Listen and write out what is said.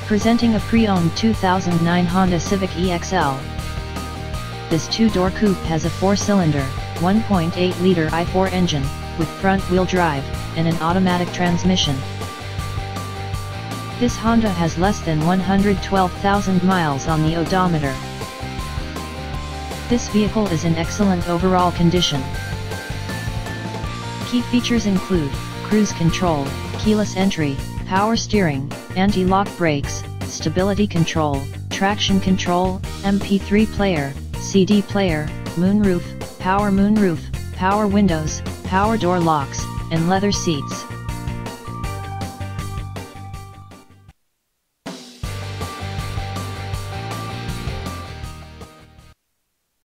Presenting a pre-owned 2009 Honda Civic EXL. This two-door coupe has a 4-cylinder, 1.8-liter i4 engine, with front-wheel drive, and an automatic transmission. This Honda has less than 112,000 miles on the odometer. This vehicle is in excellent overall condition. Key features include cruise control, keyless entry, power steering, anti-lock brakes, stability control, traction control, MP3 player, CD player, moonroof, power windows, power door locks, and leather seats.